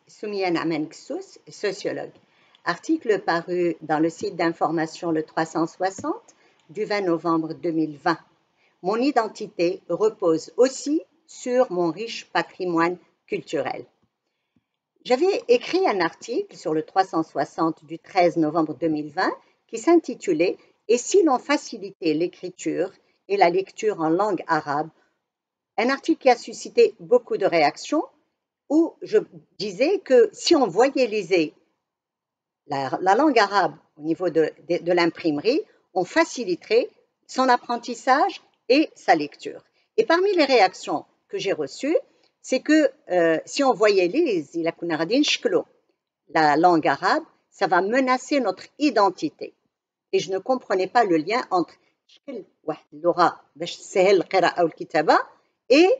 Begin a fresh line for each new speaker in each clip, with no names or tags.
Soumia Naaman Ksous, sociologue. Article paru dans le site d'information Le 360 du 20 novembre 2020. Mon identité repose aussi sur mon riche patrimoine culturel. J'avais écrit un article sur le 360 du 13 novembre 2020 qui s'intitulait « Et si l'on facilitait l'écriture et la lecture en langue arabe ?» Un article qui a suscité beaucoup de réactions où je disais que si on voyalisait la langue arabe au niveau de l'imprimerie, on faciliterait son apprentissage et sa lecture. Et parmi les réactions que j'ai reçues, c'est que si on voyalise la langue arabe, ça va menacer notre identité. Et je ne comprenais pas le lien entre et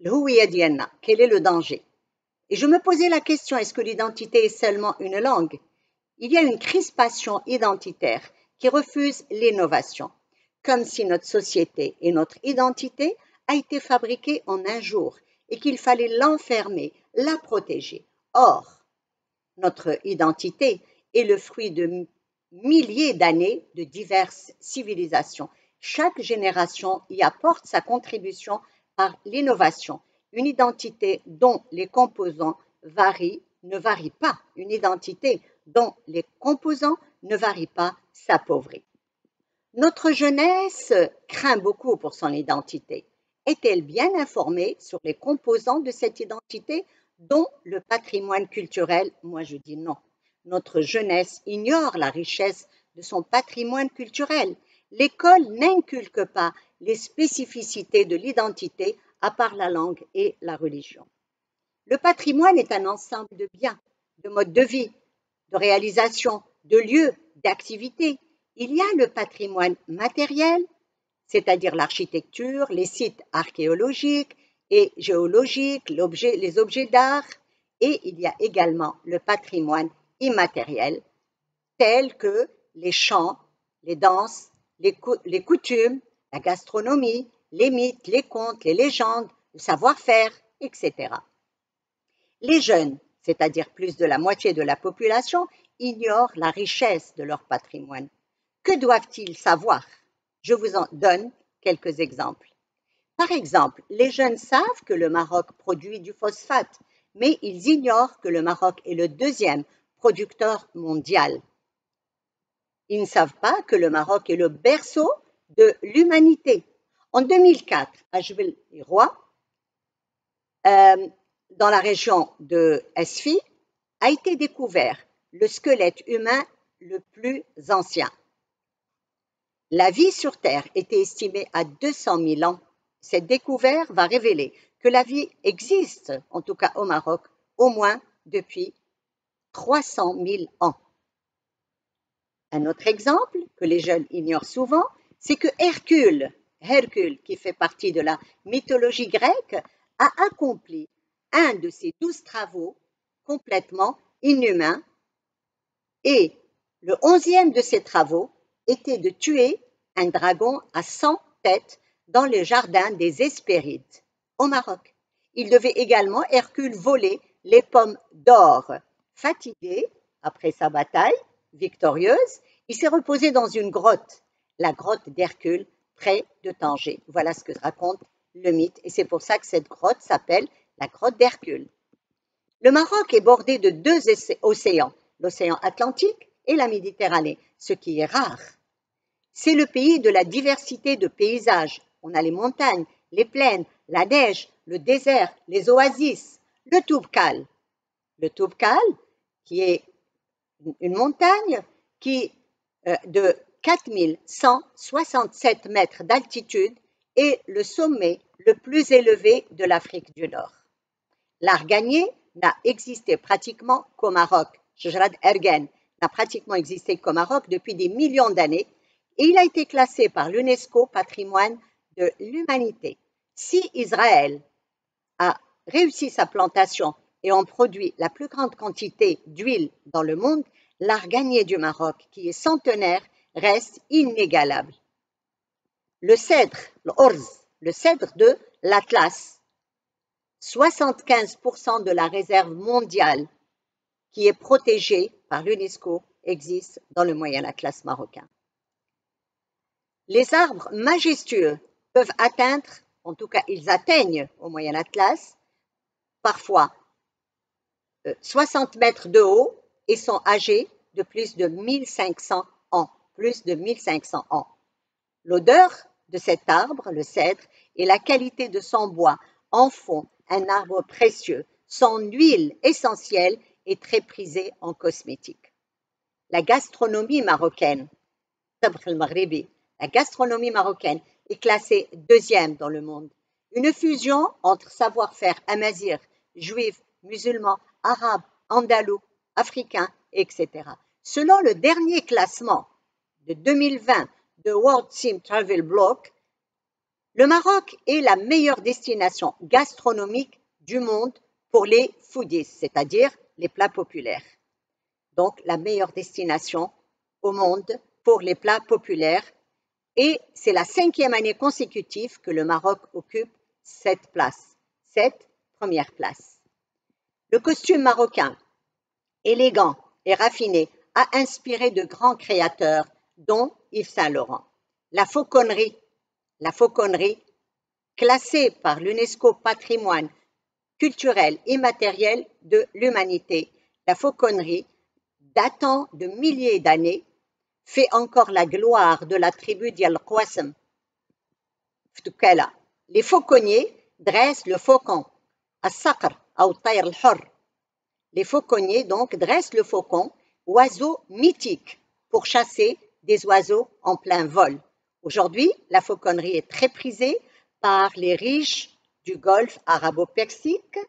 quel est le danger? Et je me posais la question, est-ce que l'identité est seulement une langue? Il y a une crispation identitaire qui refuse l'innovation, comme si notre société et notre identité a été fabriquée en un jour et qu'il fallait l'enfermer, la protéger. Or, notre identité est le fruit de milliers d'années de diverses civilisations. Chaque génération y apporte sa contribution par l'innovation. Une identité dont les composants ne varient pas. Une identité dont les composants ne varient pas s'appauvrit. Notre jeunesse craint beaucoup pour son identité. Est-elle bien informée sur les composants de cette identité, dont le patrimoine culturel? Moi, je dis non. Notre jeunesse ignore la richesse de son patrimoine culturel. L'école n'inculque pas les spécificités de l'identité à part la langue et la religion. Le patrimoine est un ensemble de biens, de modes de vie, de réalisations, de lieux, d'activités. Il y a le patrimoine matériel, c'est-à-dire l'architecture, les sites archéologiques et géologiques, les objets d'art, et il y a également le patrimoine immatériel, tel que les chants, les danses, les coutumes, la gastronomie, les mythes, les contes, les légendes, le savoir-faire, etc. Les jeunes, c'est-à-dire plus de la moitié de la population, ignorent la richesse de leur patrimoine. Que doivent-ils savoir? Je vous en donne quelques exemples. Par exemple, les jeunes savent que le Maroc produit du phosphate, mais ils ignorent que le Maroc est le deuxième producteur mondial. Ils ne savent pas que le Maroc est le berceau de l'humanité. En 2004, à Jebel-Irwa, dans la région de Esfi, a été découvert le squelette humain le plus ancien. La vie sur Terre était estimée à 200 000 ans. Cette découverte va révéler que la vie existe, en tout cas au Maroc, au moins depuis 300 000 ans. Un autre exemple que les jeunes ignorent souvent, c'est que Hercule, qui fait partie de la mythologie grecque, a accompli un de ses 12 travaux complètement inhumains et le 11e de ses travaux était de tuer un dragon à 100 têtes dans le jardin des Hespérides au Maroc. Il devait également, Hercule, voler les pommes d'or. Fatigué après sa bataille victorieuse, il s'est reposé dans une grotte, la grotte d'Hercule, près de Tanger. Voilà ce que raconte le mythe et c'est pour ça que cette grotte s'appelle la grotte d'Hercule. Le Maroc est bordé de 2 océans, l'océan Atlantique et la Méditerranée, ce qui est rare. C'est le pays de la diversité de paysages. On a les montagnes, les plaines, la neige, le désert, les oasis, le Toubkal. Le Toubkal, qui est une montagne de 4167 mètres d'altitude est le sommet le plus élevé de l'Afrique du Nord. L'arganier n'a existé pratiquement qu'au Maroc. Shjarad Ergen n'a pratiquement existé qu'au Maroc depuis des millions d'années et il a été classé par l'UNESCO patrimoine de l'humanité. Si Israël a réussi sa plantation et en produit la plus grande quantité d'huile dans le monde, l'arganier du Maroc, qui est centenaire, reste inégalable. Le cèdre, le cèdre de l'Atlas, 75% de la réserve mondiale qui est protégé par l'UNESCO, existe dans le Moyen Atlas marocain. Les arbres majestueux peuvent atteindre, en tout cas ils atteignent au Moyen Atlas, parfois 60 mètres de haut et sont âgés de plus de 1500 ans. Plus de 1500 ans. L'odeur de cet arbre, le cèdre, et la qualité de son bois en font un arbre précieux. Son huile essentielle est très prisée en cosmétique. La gastronomie marocaine, la gastronomie marocaine est classée 2e dans le monde. Une fusion entre savoir-faire amazigh, juif, musulman, arabe, andalou, africain, etc. Selon le dernier classement de 2020 de World Sim Travel Block, le Maroc est la meilleure destination gastronomique du monde pour les foodies, c'est-à-dire les plats populaires. Donc, la meilleure destination au monde pour les plats populaires. Et c'est la 5e année consécutive que le Maroc occupe cette première place. Le costume marocain, élégant et raffiné, a inspiré de grands créateurs, dont Yves Saint-Laurent. La fauconnerie, classée par l'UNESCO patrimoine culturel immatériel de l'humanité, la fauconnerie, datant de milliers d'années, fait encore la gloire de la tribu d'Yal Qawasm. Les fauconniers dressent le faucon, as-saqr ou tayr al-hur. Les fauconniers donc dressent le faucon, oiseau mythique, pour chasser des oiseaux en plein vol. Aujourd'hui, la fauconnerie est très prisée par les riches du golfe arabo-persique,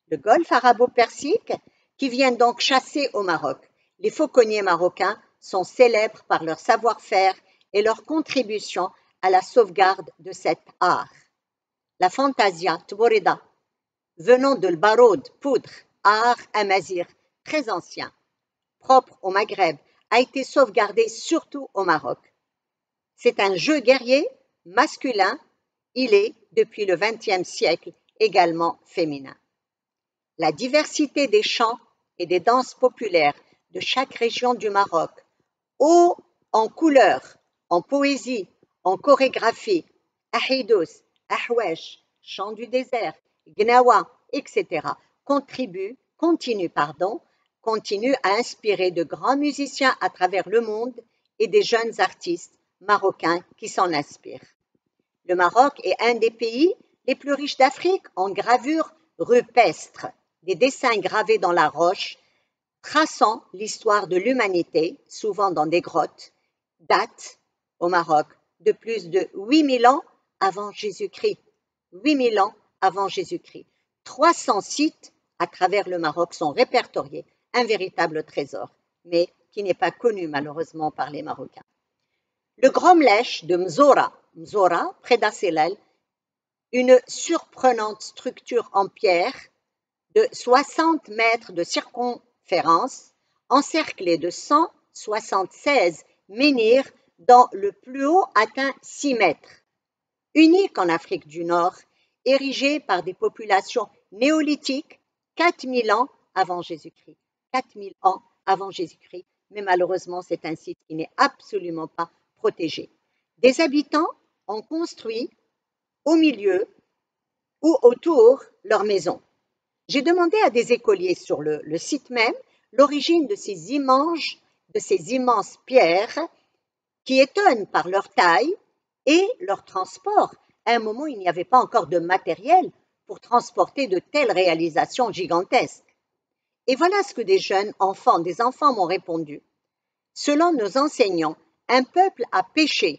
qui viennent donc chasser au Maroc. Les fauconniers marocains sont célèbres par leur savoir-faire et leur contribution à la sauvegarde de cet art. La fantasia tborida, venant de l'baroud, poudre, art amazigh, très ancien, propre au Maghreb, a été sauvegardé surtout au Maroc. C'est un jeu guerrier masculin, il est, depuis le XXe siècle, également féminin. La diversité des chants et des danses populaires de chaque région du Maroc, haut en couleurs, en poésie, en chorégraphie, ahidous, ahwesh, chant du désert, gnawa, etc., continue à inspirer de grands musiciens à travers le monde et des jeunes artistes marocains qui s'en inspirent. Le Maroc est un des pays les plus riches d'Afrique en gravures rupestres, des dessins gravés dans la roche, traçant l'histoire de l'humanité, souvent dans des grottes, datent au Maroc de plus de 8000 ans avant Jésus-Christ. 8000 ans avant Jésus-Christ. 300 sites à travers le Maroc sont répertoriés, un véritable trésor, mais qui n'est pas connu malheureusement par les Marocains. Le Grand Mlèche de Mzora, près d'Asselal, une surprenante structure en pierre de 60 mètres de circonférence, encerclée de 176 menhirs dont le plus haut atteint 6 mètres. Unique en Afrique du Nord, érigée par des populations néolithiques 4000 ans avant Jésus-Christ. 4000 ans avant Jésus-Christ, mais malheureusement c'est un site qui n'est absolument pas protégé. Des habitants ont construit au milieu ou autour leur maison. J'ai demandé à des écoliers sur le site même l'origine de ces immenses pierres qui étonnent par leur taille et leur transport. À un moment, il n'y avait pas encore de matériel pour transporter de telles réalisations gigantesques. Et voilà ce que des enfants m'ont répondu. Selon nos enseignants, un peuple a péché.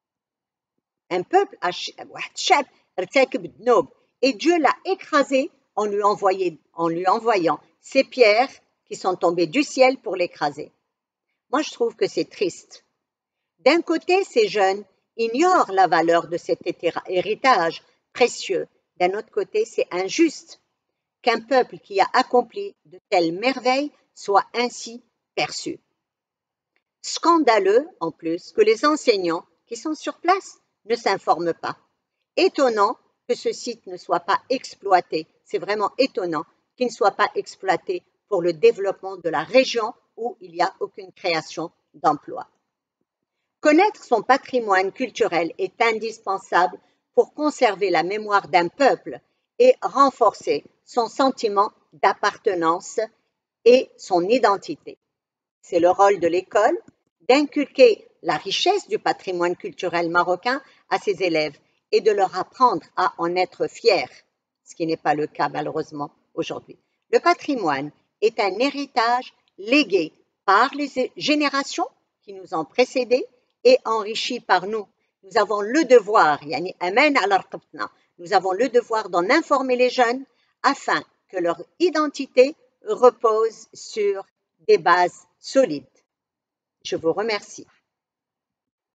Et Dieu l'a écrasé en lui envoyant ces pierres qui sont tombées du ciel pour l'écraser. Moi, je trouve que c'est triste. D'un côté, ces jeunes ignorent la valeur de cet héritage précieux. D'un autre côté, c'est injuste qu'un peuple qui a accompli de telles merveilles soit ainsi perçu. Scandaleux, en plus, que les enseignants qui sont sur place ne s'informent pas. Étonnant que ce site ne soit pas exploité. C'est vraiment étonnant qu'il ne soit pas exploité pour le développement de la région où il n'y a aucune création d'emploi. Connaître son patrimoine culturel est indispensable pour conserver la mémoire d'un peuple et renforcer son sentiment d'appartenance et son identité. C'est le rôle de l'école d'inculquer la richesse du patrimoine culturel marocain à ses élèves et de leur apprendre à en être fiers, ce qui n'est pas le cas malheureusement aujourd'hui. Le patrimoine est un héritage légué par les générations qui nous ont précédés et enrichi par nous. Nous avons le devoir, nous avons le devoir d'en informer les jeunes afin que leur identité repose sur des bases solides. Je vous remercie.